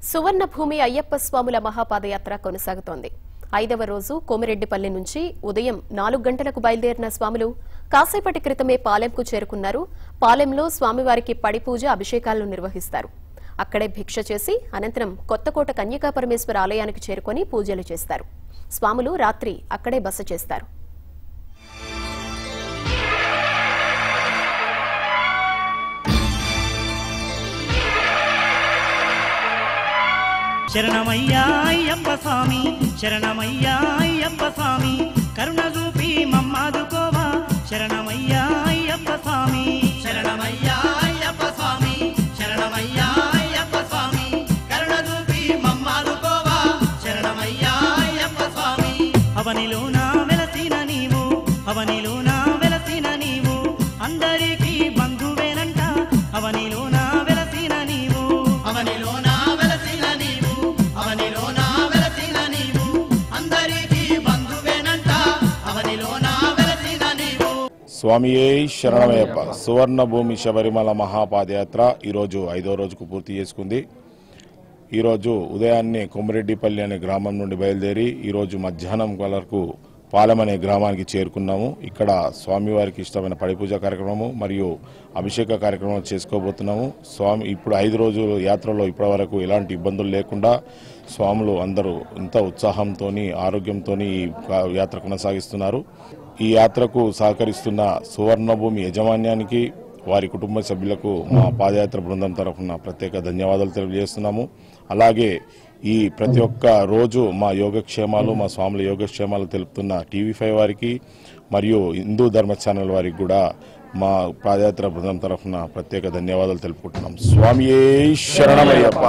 Suvarnabhumi Ayyappa స్వాముల మహాపాదయాత్ర కొనసాగుతోంది. 5వ రోజు కోమిరెడ్డిపల్లి నుంచి ఉదయం 4 గంటలకు బయలుదేరిన స్వాములు కాసేపటి క్రితమే పాలెంకు చేరుకున్నారు. పాలెంలో స్వామివారికి పడిపూజ, అభిషేకాలను నిర్వహిస్తారు. అక్కడే భిక్ష చేసి అనంతరం కొత్తకోట కన్యకా పరమేశ్వర ఆలయానికి చేరుకుని పూజలు చేస్తారు. స్వాములు రాత్రి అక్కడే బస చేస్తారు. శరణమయ్యా అయ్యప్ప స్వామి, శరణమయ్యా అయ్యప్ప స్వామి, కరుణ చూపి మమ్మాదుకోవా. శరణమయ్యా అయ్యప్ప స్వామి, శరణమయ్యా అయ్యప్ప స్వామి, శరణమయ్యా అయ్యప్ప స్వామి, కరుణ చూపి మమ్మాదుకోవా. శరణమయ్యా అయ్యప్ప స్వామి. అవనిలోన వెలసిన నీవు, అవనిలోన వెలసిన నీవు, అందరికీ బంధువేనంట. అవనిలోన వెలసిన నీవు, అవనిలోన స్వామియే శరణమయ్యప్ప. సువర్ణభూమి శబరిమల మహాపాదయాత్ర ఈరోజు 5వ రోజుకు పూర్తి చేసుకుంది. ఈరోజు ఉదయాన్నే కొమ్మిరెడ్డిపల్లి అనే గ్రామం నుండి బయలుదేరి ఈరోజు మధ్యాహ్నం వరకు పాలెం అనే గ్రామానికి చేరుకున్నాము. ఇక్కడ స్వామివారికి ఇష్టమైన పడిపూజ కార్యక్రమము మరియు అభిషేక కార్యక్రమం చేసుకోబోతున్నాము. స్వామి ఇప్పుడు 5 రోజుల యాత్రలో ఇప్పటివరకు ఎలాంటి ఇబ్బందులు లేకుండా స్వాములు అందరూ ఇంత ఉత్సాహంతో ఆరోగ్యంతో ఈ యాత్ర కొనసాగిస్తున్నారు. ఈ యాత్రకు సహకరిస్తున్న సువర్ణభూమి యాజమాన్యానికి, వారి కుటుంబ సభ్యులకు మా పాదయాత్ర బృందం తరఫున ప్రత్యేక ధన్యవాదాలు తెలియజేస్తున్నాము. అలాగే ఈ ప్రతి ఒక్క రోజు మా యోగక్షేమాలు, మా స్వాముల యోగక్షేమాలు తెలుపుతున్న TV5 వారికి మరియు హిందూ ధర్మ ఛానల్ వారికి కూడా మా పాదయాత్ర బృందం తరఫున ప్రత్యేక ధన్యవాదాలు తెలుపుకుంటున్నాం. స్వామియే శరణమయ్యప్ప.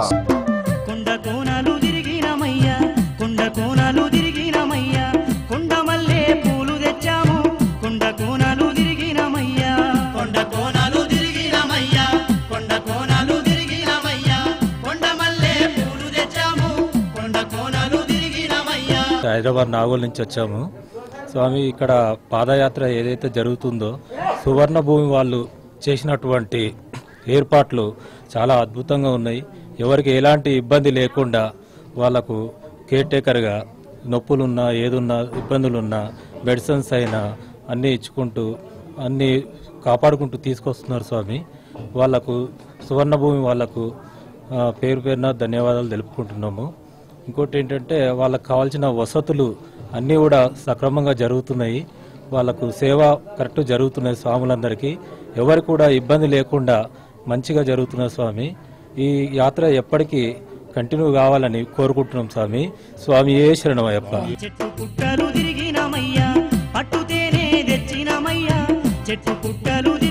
హైదరాబాద్ నాగోల్ నుంచి వచ్చాము. స్వామి ఇక్కడ పాదయాత్ర ఏదైతే జరుగుతుందో సువర్ణభూమి వాళ్ళు చేసినటువంటి ఏర్పాట్లు చాలా అద్భుతంగా ఉన్నాయి. ఎవరికి ఎలాంటి ఇబ్బంది లేకుండా వాళ్లకు కేర్ టేకర్గా నొప్పులున్నా ఏదున్నా ఇబ్బందులున్నా మెడిసిన్స్ అయినా అన్నీ ఇచ్చుకుంటూ అన్నీ కాపాడుకుంటూ తీసుకొస్తున్నారు స్వామి. వాళ్లకు సువర్ణభూమి వాళ్లకు పేరు పేరున ధన్యవాదాలు తెలుపుకుంటున్నాము. ఇంకోటి ఏంటంటే వాళ్ళకు కావాల్సిన వసతులు అన్నీ కూడా సక్రమంగా జరుగుతున్నాయి. వాళ్ళకు సేవ కరెక్ట్ జరుగుతున్నాయి. స్వాములందరికీ ఎవరికి కూడా ఇబ్బంది లేకుండా మంచిగా జరుగుతున్నారు స్వామి. ఈ యాత్ర ఎప్పటికీ కంటిన్యూ కావాలని కోరుకుంటున్నాం స్వామి. స్వామియే శరణమయ్యప్ప. చెట్టు పుట్టలు తిరిగినమయ్యా, పట్టుతేనే తెచ్చినమయ్యా, చెట్టు పుట్టలు